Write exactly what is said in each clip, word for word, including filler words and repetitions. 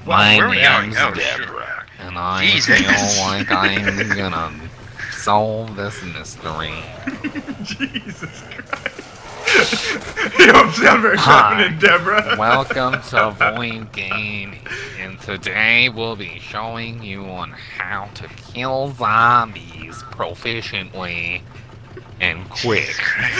My where are we going? name's Oh, Debra, shit. and I Jesus. feel like I'm gonna solve this mystery. Jesus Christ. You don't sound very confident, Debra. Welcome to Void Gaming, and today we'll be showing you on how to kill zombies proficiently and quick.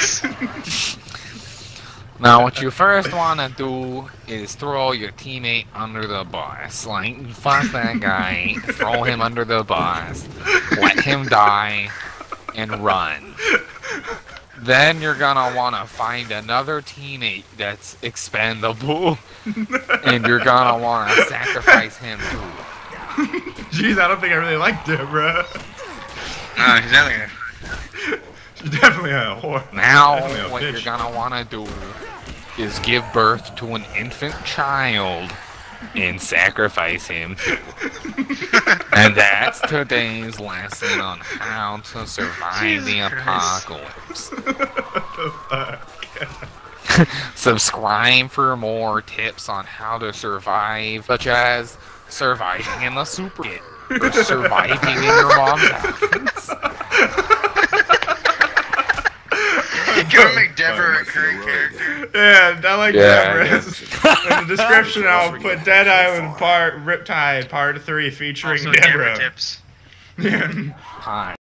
Now, what you first want to do is throw your teammate under the bus. Like, fuck that guy, throw him under the bus, let him die, and run. Then you're gonna want to find another teammate that's expendable, and you're gonna want to sacrifice him too. Jeez, I don't think I really like Debra. No, he's definitely She's definitely a whore. Now, Definitely a what bitch. you're gonna want to do is give birth to an infant child and sacrifice him too. And that's today's lesson on how to survive Jesus the Christ. apocalypse. What the fuck? Subscribe for more tips on how to survive, such as surviving in the supermarket or surviving in your mom's house. Can we make Debra a current character? Yeah, I like Yeah, Debra's. In the description, I'll put Dead Island Part Riptide Part three featuring Also, Debra Debra. tips. Yeah. Hi.